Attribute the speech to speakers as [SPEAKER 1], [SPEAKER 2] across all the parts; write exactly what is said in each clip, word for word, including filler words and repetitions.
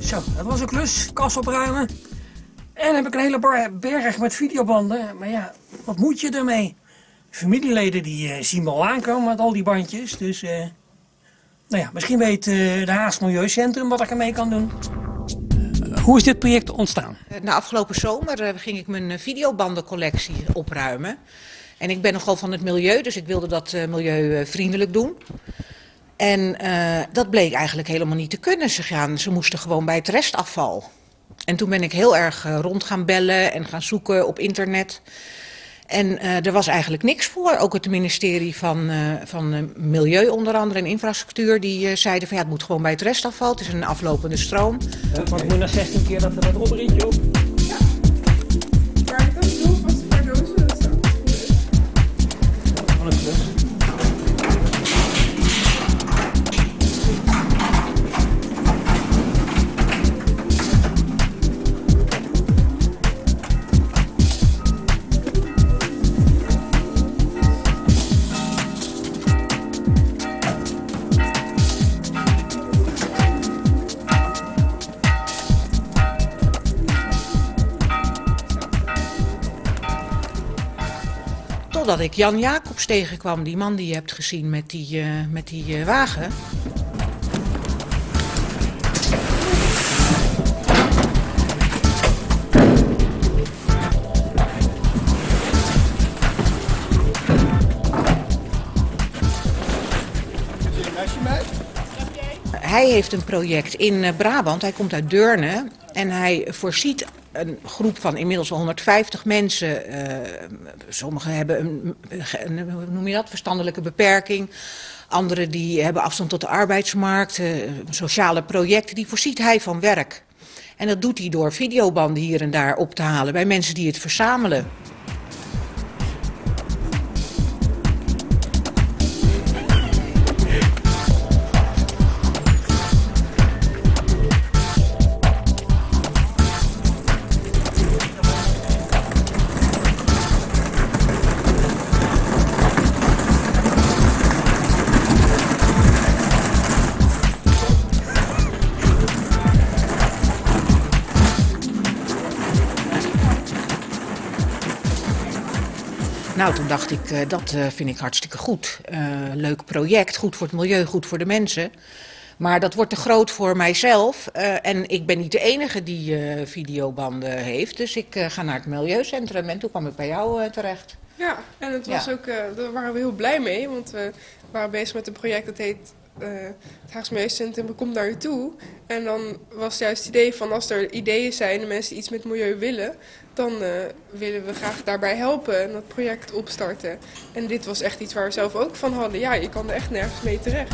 [SPEAKER 1] Zo, dat was een klus. Kas opruimen. En dan heb ik een hele bar- berg met videobanden. Maar ja, wat moet je ermee? Familieleden die uh, zien me al aankomen met al die bandjes. Dus, uh, nou ja, misschien weet uh, de Haags Milieucentrum wat ik ermee kan doen. Uh, hoe is dit project ontstaan?
[SPEAKER 2] Na afgelopen zomer uh, ging ik mijn videobandencollectie opruimen. En ik ben nogal van het milieu, dus ik wilde dat uh, milieuvriendelijk doen. En uh, dat bleek eigenlijk helemaal niet te kunnen. Ze, gaan, ze moesten gewoon bij het restafval. En toen ben ik heel erg uh, rond gaan bellen en gaan zoeken op internet. En uh, er was eigenlijk niks voor. Ook het ministerie van, uh, van uh, Milieu onder andere en Infrastructuur, die uh, zeiden van ja, het moet gewoon bij het restafval. Het is een aflopende stroom.
[SPEAKER 1] Ja, want ik moet na zestien keer dat er wat opritje op.
[SPEAKER 3] Ja. Maar ik kan zo vast een paar dozen dat staat.
[SPEAKER 1] Van een klus.
[SPEAKER 2] Totdat ik Jan Jacobs tegenkwam, die man die je hebt gezien met die, uh, met die uh, wagen. Hij heeft een project in uh, Brabant, hij komt uit Deurne en hij voorziet een groep van inmiddels al honderdvijftig mensen. Uh, sommigen hebben een, een, hoe noem je dat, verstandelijke beperking. Anderen die hebben afstand tot de arbeidsmarkt. Uh, sociale projecten, die voorziet hij van werk. En dat doet hij door videobanden hier en daar op te halen bij mensen die het verzamelen. Nou, toen dacht ik, uh, dat uh, vind ik hartstikke goed. Uh, leuk project, goed voor het milieu, goed voor de mensen. Maar dat wordt te groot voor mijzelf. Uh, en ik ben niet de enige die uh, videobanden heeft. Dus ik uh, ga naar het Milieucentrum en toen kwam ik bij jou uh, terecht.
[SPEAKER 3] Ja, en het was
[SPEAKER 2] Ja.
[SPEAKER 3] ook, uh, daar waren we heel blij mee. Want we waren bezig met een project dat heet uh, het Haags Milieucentrum komt naar u toe. En dan was het juist het idee van als er ideeën zijn en mensen die iets met milieu willen, dan uh, willen we graag daarbij helpen en dat project opstarten. En dit was echt iets waar we zelf ook van hadden. Ja, je kan er echt nergens mee terecht.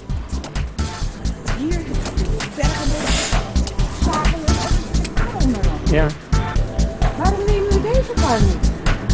[SPEAKER 4] Hier bergen we zagen we onderop.
[SPEAKER 1] Ja.
[SPEAKER 4] Waarom nemen we deze kar niet?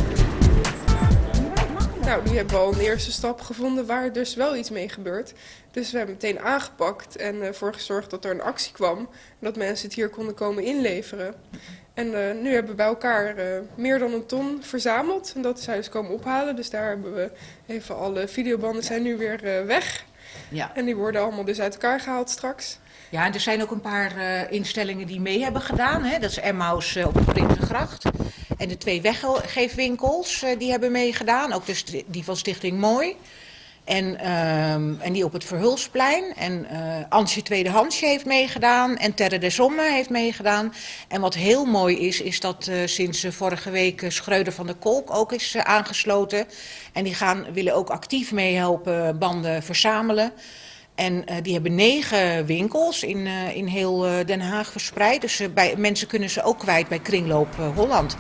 [SPEAKER 3] Nou, nu hebben we al een eerste stap gevonden waar dus wel iets mee gebeurt. Dus we hebben meteen aangepakt en ervoor uh, gezorgd dat er een actie kwam. En dat mensen het hier konden komen inleveren. En uh, nu hebben we bij elkaar uh, meer dan een ton verzameld. En dat is hij dus komen ophalen. Dus daar hebben we even alle videobanden zijn nu weer uh, weg.
[SPEAKER 2] Ja.
[SPEAKER 3] En die worden allemaal dus uit elkaar gehaald straks.
[SPEAKER 2] Ja, en er zijn ook een paar uh, instellingen die mee hebben gedaan. Hè? Dat is Emmaus uh, op de Prinsengracht. En de twee weggeefwinkels uh, die hebben meegedaan. Ook de st- die van Stichting Mooi. En, um, en die op het Verhulsplein. En uh, Ansje Tweedehandsje heeft meegedaan. En Terre des Hommes heeft meegedaan. En wat heel mooi is, is dat uh, sinds uh, vorige week uh, Schreuder van der Kolk ook is uh, aangesloten. En die gaan, willen ook actief meehelpen banden verzamelen. En uh, die hebben negen winkels in, uh, in heel uh, Den Haag verspreid. Dus uh, bij, mensen kunnen ze ook kwijt bij Kringloop uh, Holland.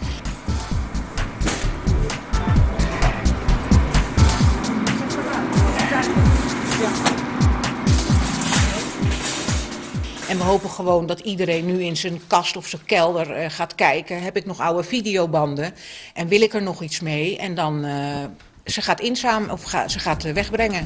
[SPEAKER 2] En we hopen gewoon dat iedereen nu in zijn kast of zijn kelder uh, gaat kijken. Heb ik nog oude videobanden? En wil ik er nog iets mee? En dan uh, ze gaat inzamelen of ga, ze gaat uh, wegbrengen.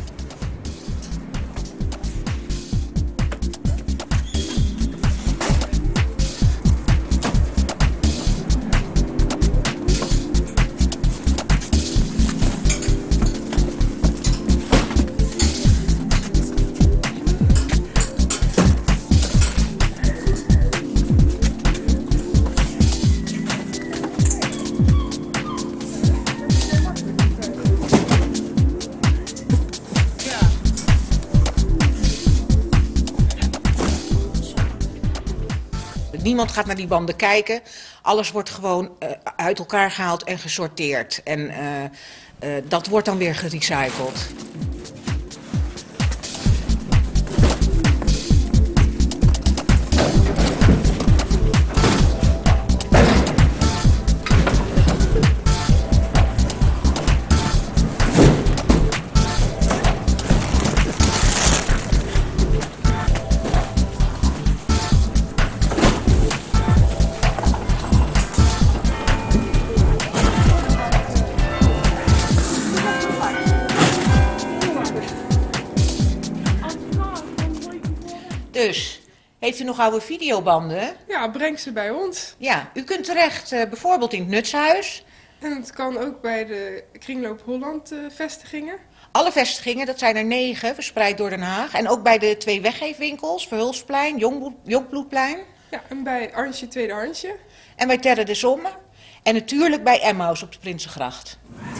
[SPEAKER 2] niemand gaat naar die banden kijken. Alles wordt gewoon uh, uit elkaar gehaald en gesorteerd. En uh, uh, dat wordt dan weer gerecycled. Dus, heeft u nog oude videobanden?
[SPEAKER 3] Ja, breng ze bij ons.
[SPEAKER 2] Ja, u kunt terecht uh, bijvoorbeeld in het Nutshuis.
[SPEAKER 3] En het kan ook bij de Kringloop Holland uh, vestigingen.
[SPEAKER 2] Alle vestigingen, dat zijn er negen, verspreid door Den Haag. En ook bij de twee weggeefwinkels, Verhulsplein, Jongbloed, Jongbloedplein.
[SPEAKER 3] Ja, en bij Arntje Tweede Arntje.
[SPEAKER 2] En bij Terre de Somme. En natuurlijk bij Emmaus op de Prinsengracht.